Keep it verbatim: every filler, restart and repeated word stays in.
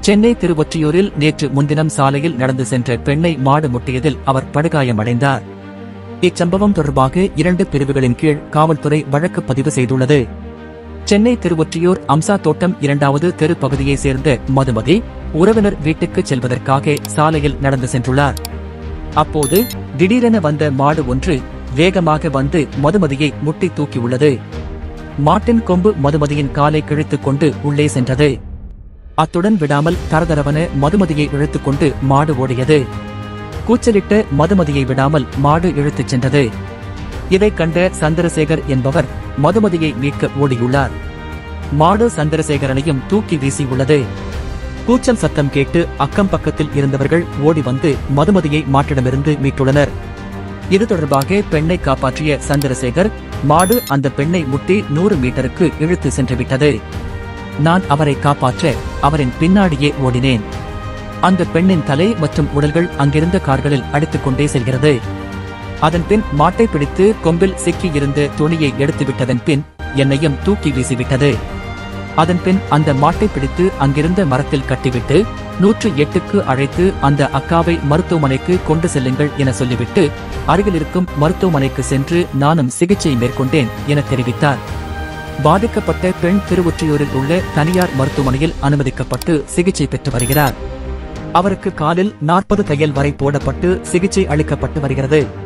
சென்னை திருவொற்றியூரில் நேற்று முன்தினம் சாலையில் நடந்து சென்ற பெண்ணை மாடு முட்டியதில் அவர் படுகாயமடைந்தார். இச்சம்பவம் தொடர்பாக இரண்டு பிரிவுகளின் கீழ் காவல்துறை வழக்கு பதிவு செய்துள்ளது. சென்னை திருவொற்றியூர் அம்சா தோட்டம் இரண்டாவது தெரு பகுதியைச் சேர்ந்த மதுமதி உறவினர் வீட்டுக்கு செல்வதற்காக சாலையில் நடந்து சென்றுள்ளார். அப்போது திடீரென வந்த மாடு ஒன்று வேகமாக வந்து மதுமதியை முட்டி தூக்கியுள்ளது. மாட்டின் கொம்பு மதுமதியின் காலை கிழித்துக் கொண்டு உள்ளே சென்றது. அத்துடன் விடாமல் தரதரவன மதுமதியை இழுத்துக் கொண்டு மாடு ஓடியது. கூச்சலிட்ட மதுமதியை விடாமல் மாடு இழுத்துச் சென்றது. இதைக் கண்ட சந்திரசேகர் என்பவர் மதுமதியை மீட்க ஓடியுள்ளார். மாடு சந்திரசேகரனையும் தூக்கி வீசியுள்ளது. கூச்சல் சத்தம் கேட்டு அக்கம் பக்கத்தில் இருந்தவர்கள் ஓடி வந்து மதுமதியை மாட்டிடமிருந்து மீட்டுள்ளனர். இது தொடர்பாக பெண்ணை காப்பாற்றிய சந்திரசேகர், மாடு அந்த பெண்ணை முட்டி நூறு மீட்டருக்கு இழுத்து சென்றுவிட்டது. நான் அவரை காப்பாற்ற அவரின் பின்னாடியே ஓடினேன். அந்த பெண்ணின் தலை மற்றும் உடல்கள் அங்கிருந்த கார்களில் அடித்துக் கொண்டே செல்கிறது. அதன் பின் மாட்டை பிடித்து கொம்பில் சிக்கியிருந்த துணியை எடுத்துவிட்டதன் பின் என்னையும் தூக்கி வீசிவிட்டது. அதன் பின் அந்த மாட்டை பிடித்து அங்கிருந்த மரத்தில் கட்டிவிட்டு நூற்று எட்டுக்கு அழைத்து அந்த அக்காவை மருத்துவமனைக்கு கொண்டு செல்லுங்கள் என சொல்லிவிட்டு அருகிலிருக்கும் மருத்துவமனைக்கு சென்று நானும் சிகிச்சை மேற்கொண்டேன் என தெரிவித்தார். பாதிக்கப்பட்ட பெண் திருவொற்றியூரில் உள்ள தனியார் மருத்துவமனையில் அனுமதிக்கப்பட்டு சிகிச்சை பெற்று வருகிறார். அவருக்கு காலில் நாற்பது தையல் வரை போடப்பட்டு சிகிச்சை அளிக்கப்பட்டு வருகிறது.